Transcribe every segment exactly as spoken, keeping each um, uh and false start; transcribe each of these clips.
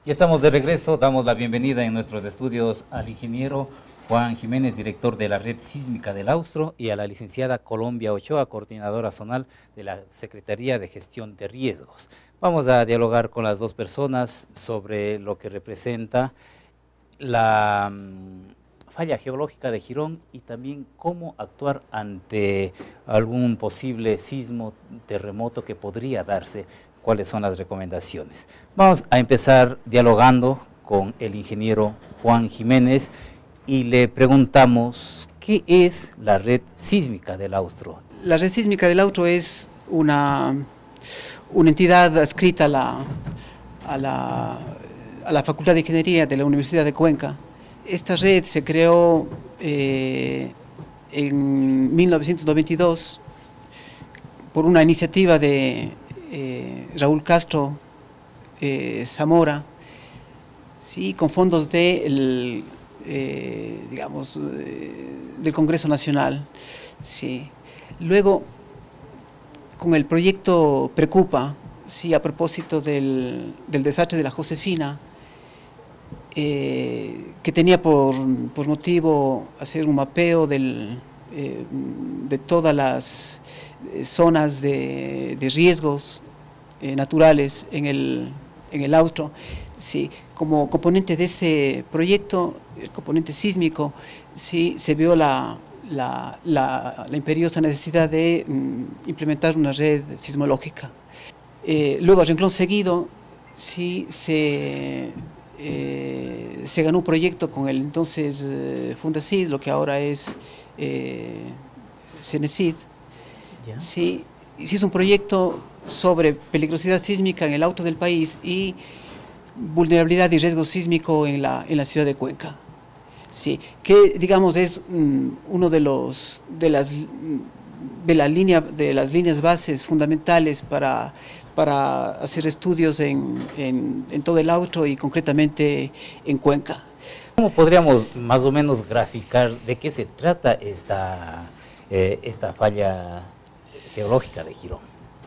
Y estamos de regreso, damos la bienvenida en nuestros estudios al ingeniero Juan Jiménez, director de la Red Sísmica del Austro, y a la licenciada Colombia Ochoa, coordinadora zonal de la Secretaría de Gestión de Riesgos. Vamos a dialogar con las dos personas sobre lo que representa la um, falla geológica de Girón y también cómo actuar ante algún posible sismo, terremoto que podría darse. ¿Cuáles son las recomendaciones? Vamos a empezar dialogando con el ingeniero Juan Jiménez y le preguntamos ¿qué es la Red Sísmica del Austro? La Red Sísmica del Austro es una, una entidad adscrita a la, a, la, a la Facultad de Ingeniería de la Universidad de Cuenca. Esta red se creó eh, en mil novecientos noventa y dos por una iniciativa de Eh, Raúl Castro eh, Zamora, sí, con fondos de el, eh, digamos, eh, del Congreso Nacional. Sí. Luego, con el proyecto Precupa, sí, a propósito del, del desastre de la Josefina, eh, que tenía por, por motivo hacer un mapeo del, eh, de todas las zonas de, de riesgos eh, naturales en el, en el Austro. Sí, como componente de este proyecto, el componente sísmico, sí, se vio la, la, la, la imperiosa necesidad de mm, implementar una red sismológica. Eh, luego, a renglón seguido, sí, se, eh, se ganó un proyecto con el entonces eh, Fundacid, lo que ahora es eh, Cenecid. Sí, sí, es un proyecto sobre peligrosidad sísmica en el Austro del país y vulnerabilidad y riesgo sísmico en la, en la ciudad de Cuenca. Sí, que digamos es um, uno de los de las de la línea de las líneas bases fundamentales para para hacer estudios en, en, en todo el Austro y concretamente en Cuenca. ¿Cómo podríamos más o menos graficar de qué se trata esta eh, esta falla geológica de Girón?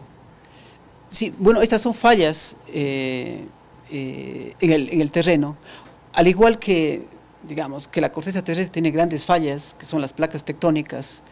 Sí, bueno, estas son fallas eh, eh, en, el, en el terreno, al igual que, digamos, que la corteza terrestre tiene grandes fallas, que son las placas tectónicas,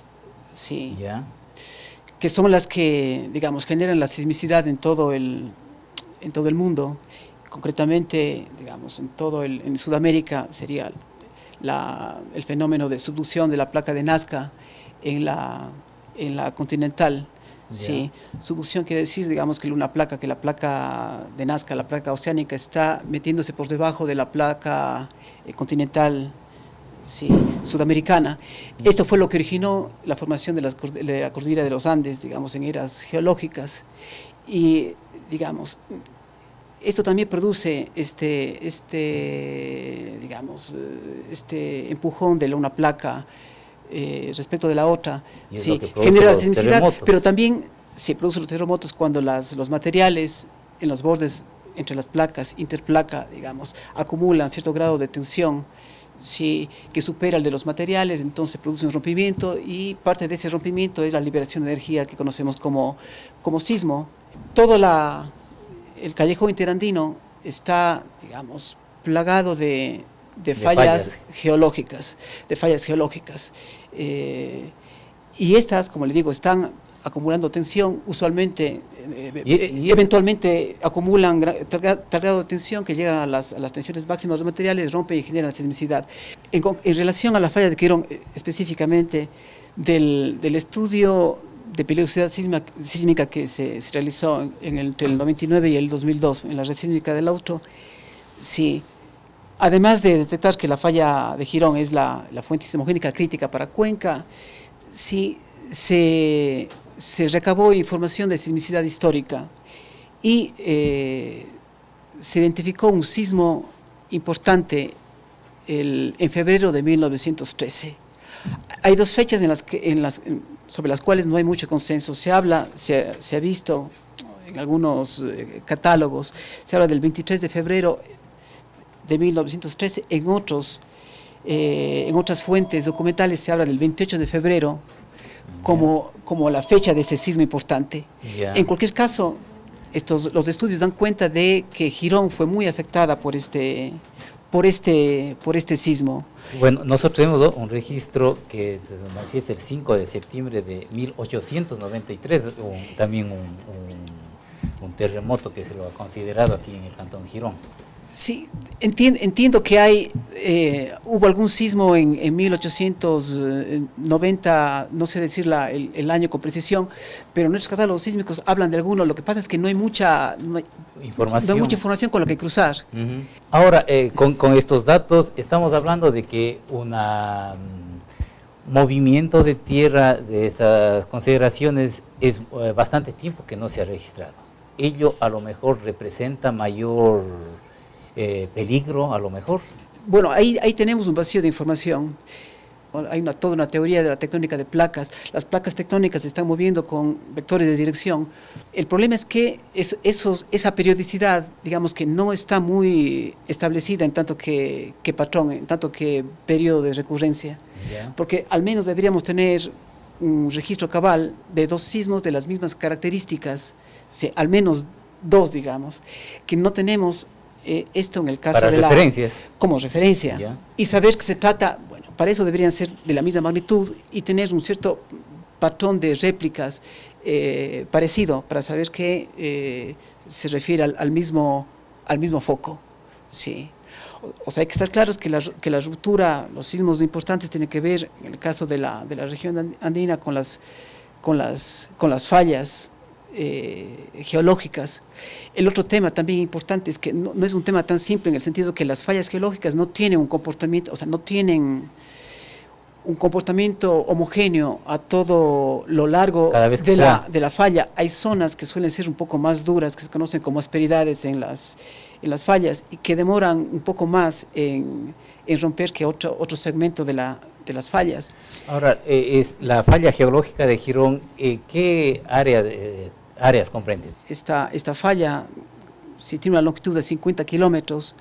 sí, ¿ya? Que son las que, digamos, generan la sismicidad en todo el, en todo el mundo, concretamente, digamos, en todo el, en Sudamérica sería la, el fenómeno de subducción de la placa de Nazca en la en la continental, yeah. Sí, subducción quiere decir, digamos, que una placa, que la placa de Nazca, la placa oceánica, está metiéndose por debajo de la placa eh, continental, sí, sudamericana. Yeah. Esto fue lo que originó la formación de, las, de la cordillera de los Andes, digamos, en eras geológicas, y, digamos, esto también produce este, este digamos, este empujón de una placa Eh, respecto de la otra, sí, genera la sismicidad, pero también se producen los terremotos cuando las, los materiales en los bordes entre las placas, interplaca, digamos, acumulan cierto grado de tensión, sí, que supera el de los materiales, entonces produce un rompimiento y parte de ese rompimiento es la liberación de energía que conocemos como, como sismo. Todo la, el callejón interandino está, digamos, plagado de De fallas, de fallas geológicas, de fallas geológicas. Eh, y estas, como le digo, están acumulando tensión, usualmente, eh, y, y, eventualmente acumulan tal grado de tensión que llega a las, a las tensiones máximas de los materiales, rompe y genera sismicidad. En, en relación a la falla de Girón, específicamente del, del estudio de peligrosidad sísmica, sísmica que se, se realizó en el, entre el noventa y nueve y el dos mil dos en la red sísmica del Austro, sí. Además de detectar que la falla de Girón es la, la fuente sismogénica crítica para Cuenca, sí, se, se recabó información de sismicidad histórica y eh, se identificó un sismo importante el, en febrero de mil novecientos trece. Hay dos fechas en las que, en las, sobre las cuales no hay mucho consenso. Se habla, se, se ha visto en algunos eh, catálogos, se habla del veintitrés de febrero de mil novecientos trece, en, otros, eh, en otras fuentes documentales se habla del veintiocho de febrero como, yeah. como la fecha de ese sismo importante. Yeah. En cualquier caso, estos, los estudios dan cuenta de que Girón fue muy afectada por este, por este, por este sismo. Bueno, nosotros tenemos un registro que se manifiesta el cinco de septiembre de mil ochocientos noventa y tres, un, también un, un, un terremoto que se lo ha considerado aquí en el Cantón Girón. Sí, entiendo, entiendo que hay, eh, hubo algún sismo en, en mil ochocientos noventa, no sé decir la, el, el año con precisión, pero nuestros catálogos sísmicos hablan de alguno. Lo que pasa es que no hay mucha, no hay, información. No hay mucha información con la que cruzar. Uh-huh. Ahora, eh, con, con estos datos, estamos hablando de que un um, movimiento de tierra de estas consideraciones es eh, bastante tiempo que no se ha registrado. Ello a lo mejor representa mayor Eh, peligro, a lo mejor. Bueno, ahí, ahí tenemos un vacío de información. Hay una, toda una teoría de la tectónica de placas. Las placas tectónicas se están moviendo con vectores de dirección. El problema es que es, esos, esa periodicidad, digamos que no está muy establecida en tanto que, que patrón, en tanto que periodo de recurrencia. Yeah. Porque al menos deberíamos tener un registro cabal de dos sismos de las mismas características, sí, al menos dos, digamos, que no tenemos. Eh, esto en el caso para de referencias. la como referencia yeah. Y saber que se trata, bueno, para eso deberían ser de la misma magnitud y tener un cierto patrón de réplicas eh, parecido para saber que eh, se refiere al, al mismo al mismo foco, sí. O, o sea, hay que estar claros que la, que la ruptura, los sismos importantes tienen que ver en el caso de la de la región andina con las con las con las fallas Eh, geológicas. El otro tema también importante es que no, no es un tema tan simple en el sentido que las fallas geológicas no tienen un comportamiento, o sea, no tienen un comportamiento homogéneo a todo lo largo de la, de la falla. Hay zonas que suelen ser un poco más duras, que se conocen como asperidades en las, en las fallas y que demoran un poco más en, en romper que otro, otro segmento de la de las fallas. Ahora, eh, es la falla geológica de Girón, eh, ¿qué área de, áreas comprende? Esta, esta falla sí, tiene una longitud de cincuenta kilómetros,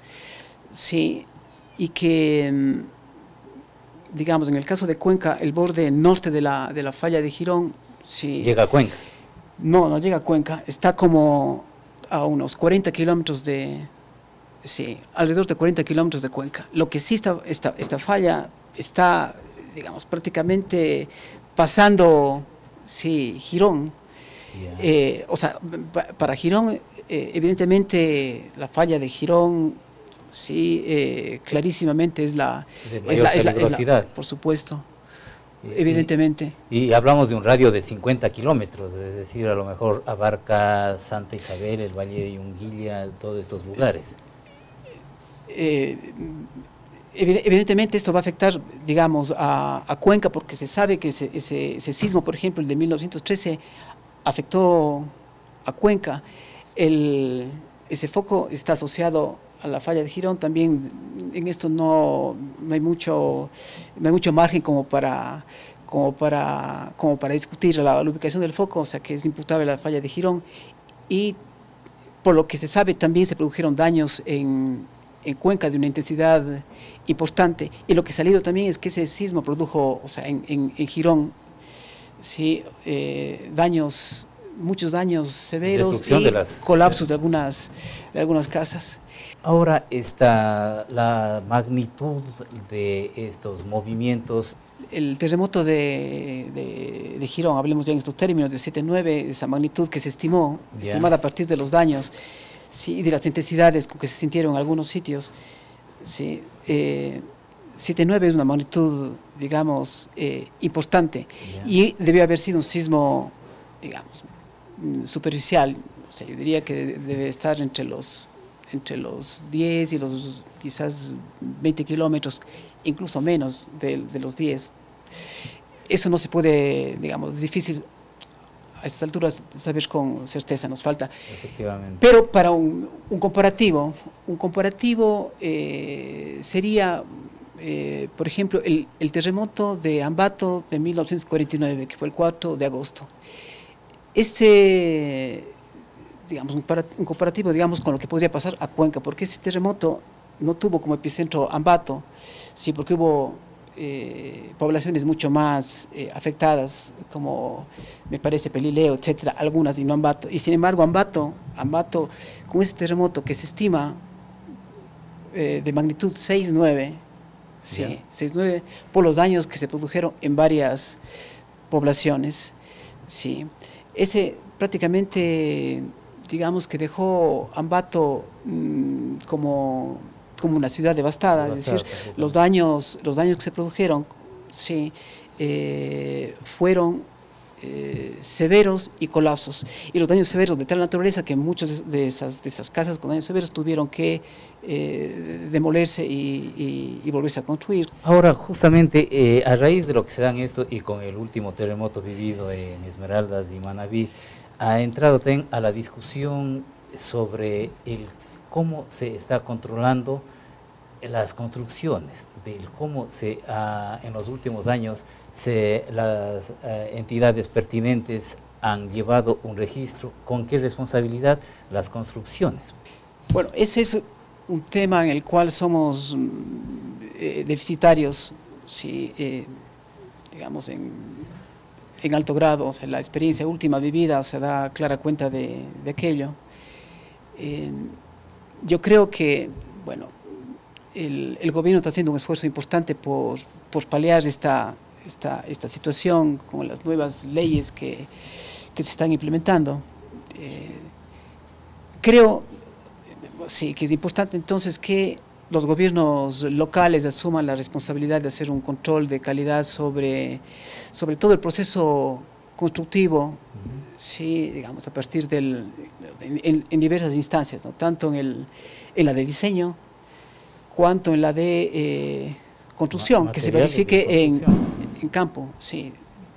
sí, y que, digamos, en el caso de Cuenca, el borde norte de la, de la falla de Girón, sí. ¿Llega a Cuenca? No, no llega a Cuenca, está como a unos cuarenta kilómetros de, sí, alrededor de cuarenta kilómetros de Cuenca. Lo que sí está, esta, esta falla está, digamos, prácticamente pasando, sí, Girón. Yeah. Eh, o sea, pa, para Girón, eh, evidentemente, la falla de Girón, sí, eh, clarísimamente es la, de mayor es la, peligrosidad. Es la, por supuesto, y, evidentemente. Y, y hablamos de un radio de cincuenta kilómetros, es decir, a lo mejor abarca Santa Isabel, el Valle de Yunguilla, todos estos lugares. Eh, Evidentemente esto va a afectar, digamos, a, a Cuenca, porque se sabe que ese, ese, ese sismo, por ejemplo, el de mil novecientos trece, afectó a Cuenca. El, ese foco está asociado a la falla de Girón. También en esto no, no, hay, mucho, no hay mucho margen como para, como, para, como para discutir la, la ubicación del foco, o sea que es imputable a la falla de Girón. Y por lo que se sabe también se produjeron daños en en Cuenca de una intensidad importante, y lo que ha salido también es que ese sismo produjo, o sea, en, en, en Girón, sí, eh, daños, muchos daños severos y de las, colapsos de algunas, de algunas casas. Ahora está la magnitud de estos movimientos. El terremoto de, de, de Girón, hablemos ya en estos términos, de siete nueve, esa magnitud que se estimó, yeah. estimada a partir de los daños, sí, de las intensidades con que se sintieron en algunos sitios, sí, eh, siete nueve es una magnitud, digamos, eh, importante, yeah. y debió haber sido un sismo, digamos, superficial. O sea, yo diría que debe estar entre los, entre los diez y los quizás veinte kilómetros, incluso menos de, de los diez. Eso no se puede, digamos, es difícil a estas alturas saber con certeza, nos falta. Efectivamente. Pero para un, un comparativo, un comparativo eh, sería, eh, por ejemplo, el, el terremoto de Ambato de mil novecientos cuarenta y nueve, que fue el cuatro de agosto. Este, digamos, un, para, un comparativo, digamos, con lo que podría pasar a Cuenca, porque ese terremoto no tuvo como epicentro Ambato, sí, porque hubo eh, poblaciones mucho más eh, afectadas, como me parece Pelileo, etcétera, algunas, y no Ambato. Y sin embargo, Ambato, Ambato con ese terremoto que se estima eh, de magnitud seis nueve, sí, seis nueve, por los daños que se produjeron en varias poblaciones, sí. Ese prácticamente, digamos que dejó Ambato mmm, como, como una ciudad devastada, devastada, es decir, los daños, los daños que se produjeron, sí, eh, fueron eh, severos y colapsos, y los daños severos de tal naturaleza que muchas de esas, de esas casas con daños severos tuvieron que eh, demolerse y, y, y volverse a construir. Ahora, justamente eh, a raíz de lo que se dan esto y con el último terremoto vivido en Esmeraldas y Manabí, ha entrado también a la discusión sobre el cómo se está controlando las construcciones, del cómo se uh, en los últimos años se, las uh, entidades pertinentes han llevado un registro, con qué responsabilidad las construcciones. Bueno, ese es un tema en el cual somos eh, deficitarios, sí, eh, digamos en, en alto grado, o sea, la experiencia última vivida, o sea, da clara cuenta de, de aquello. Eh, yo creo que, bueno, el, el gobierno está haciendo un esfuerzo importante por, por paliar esta, esta, esta situación con las nuevas leyes que, que se están implementando. Eh, creo, sí, que es importante entonces que los gobiernos locales asuman la responsabilidad de hacer un control de calidad sobre, sobre todo el proceso constructivo, uh-huh. Sí, digamos, a partir del, en, en diversas instancias, ¿no? Tanto en, el, en la de diseño, cuanto en la de eh, construcción, Ma que se verifique en, en campo, sí.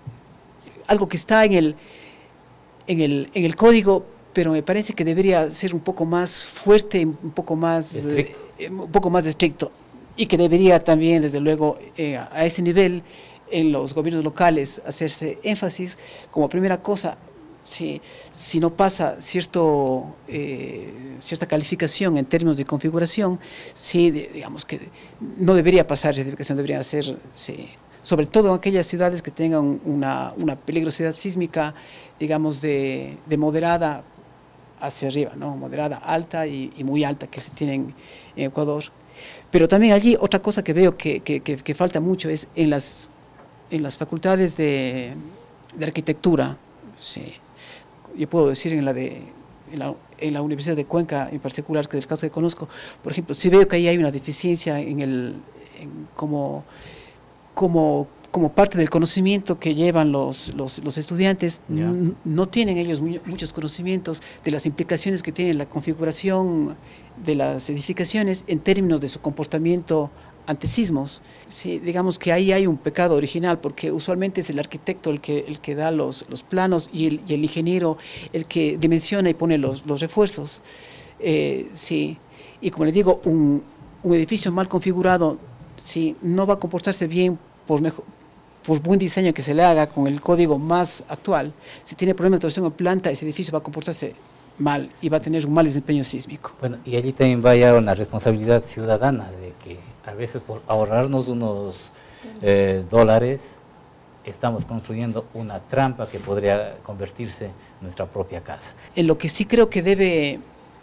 Algo que está en el, en, el, en el código, pero me parece que debería ser un poco más fuerte, un poco más estricto, eh, un poco más estricto, y que debería también, desde luego, eh, a ese nivel, en los gobiernos locales, hacerse énfasis como primera cosa. Si, si no pasa cierto, eh, cierta calificación en términos de configuración, sí, de, digamos que no debería pasar certificación, debería ser, sí, sobre todo en aquellas ciudades que tengan una, una peligrosidad sísmica, digamos, de, de moderada hacia arriba, ¿no? Moderada, alta y, y muy alta que se tienen en Ecuador. Pero también allí otra cosa que veo que, que, que, que falta mucho es en las, en las facultades de, de arquitectura, sí. Yo puedo decir en la, de, en, la, en la Universidad de Cuenca en particular, que es el caso que conozco, por ejemplo, si veo que ahí hay una deficiencia en el, en como, como, como parte del conocimiento que llevan los, los, los estudiantes, yeah. No tienen ellos muy, muchos conocimientos de las implicaciones que tiene la configuración de las edificaciones en términos de su comportamiento ante sismos. Sí, digamos que ahí hay un pecado original, porque usualmente es el arquitecto el que, el que da los, los planos y el, y el ingeniero el que dimensiona y pone los, los refuerzos. Eh, sí. Y como les digo, un, un edificio mal configurado, sí, no va a comportarse bien por, mejor, por buen diseño que se le haga con el código más actual. Si tiene problemas de torsión en planta, ese edificio va a comportarse mal y va a tener un mal desempeño sísmico. Bueno, y allí también vaya una responsabilidad ciudadana de que a veces por ahorrarnos unos eh, dólares estamos construyendo una trampa que podría convertirse en nuestra propia casa. En lo que sí creo que debe,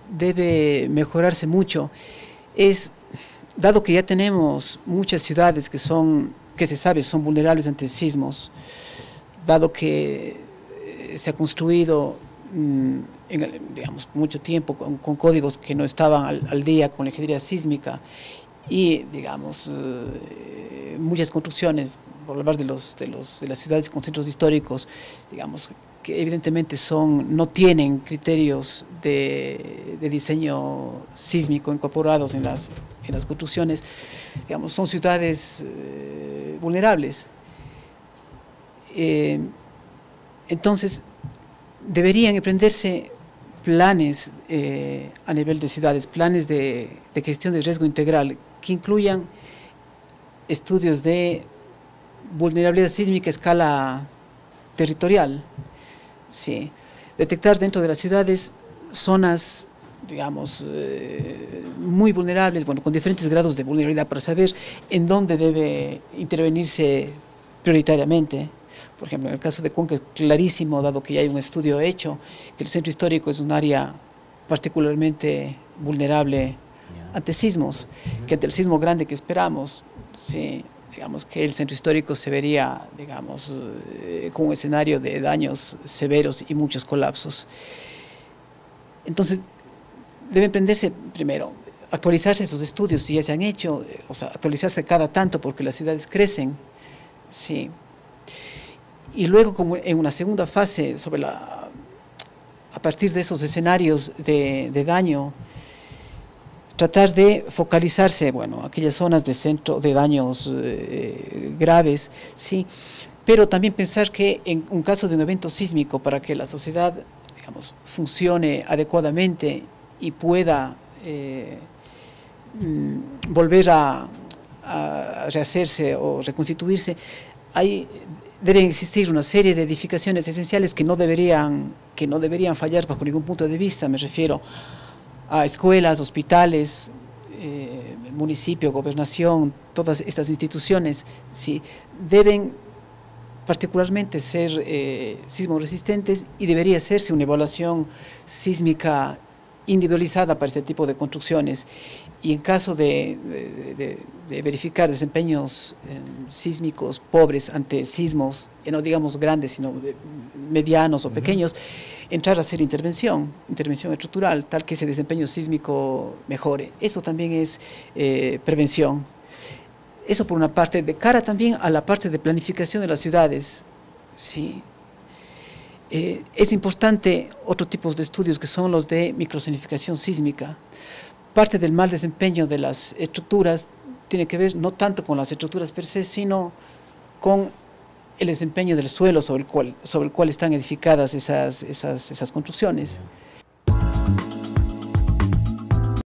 debe mejorarse mucho es, dado que ya tenemos muchas ciudades que son, que se sabe son vulnerables ante sismos, dado que se ha construido mmm, en, digamos, mucho tiempo con, con códigos que no estaban al, al día con la ingeniería sísmica, y, digamos, eh, muchas construcciones, por hablar de, los, de, los, de las ciudades con centros históricos, digamos, que evidentemente son, no tienen criterios de, de diseño sísmico incorporados en las, en las construcciones, digamos, son ciudades eh, vulnerables. Eh, entonces, deberían emprenderse planes eh, a nivel de ciudades, planes de, de gestión de riesgo integral, que incluyan estudios de vulnerabilidad sísmica a escala territorial, sí. Detectar dentro de las ciudades zonas, digamos, eh, muy vulnerables, bueno, con diferentes grados de vulnerabilidad, para saber en dónde debe intervenirse prioritariamente. Por ejemplo, en el caso de Cuenca es clarísimo, dado que ya hay un estudio hecho, que el centro histórico es un área particularmente vulnerable ante sismos, que ante el sismo grande que esperamos, sí, digamos que el centro histórico se vería, digamos, eh, con un escenario de daños severos y muchos colapsos. Entonces, debe emprenderse primero, actualizarse esos estudios si ya se han hecho, o sea, actualizarse cada tanto porque las ciudades crecen, sí. Y luego, como en una segunda fase, sobre la, a partir de esos escenarios de, de daño, tratar de focalizarse, bueno, aquellas zonas de centro de daños eh, graves, sí, pero también pensar que en un caso de un evento sísmico, para que la sociedad, digamos, funcione adecuadamente y pueda eh, mm, volver a, a rehacerse o reconstituirse, hay, deben existir una serie de edificaciones esenciales que no deberían, que no deberían fallar bajo ningún punto de vista. Me refiero a escuelas, hospitales, eh, municipio, gobernación, todas estas instituciones, sí, deben particularmente ser eh, sismo resistentes, y debería hacerse una evaluación sísmica individualizada para este tipo de construcciones. Y en caso de, de, de, de verificar desempeños eh, sísmicos pobres ante sismos, eh, no digamos grandes, sino medianos o pequeños, uh-huh. entrar a hacer intervención, intervención estructural, tal que ese desempeño sísmico mejore. Eso también es eh, prevención. Eso por una parte, de cara también a la parte de planificación de las ciudades, sí. Eh, es importante otro tipo de estudios que son los de microsonificación sísmica. Parte del mal desempeño de las estructuras tiene que ver no tanto con las estructuras per se, sino con el desempeño del suelo sobre el cual, sobre el cual están edificadas esas, esas, esas construcciones.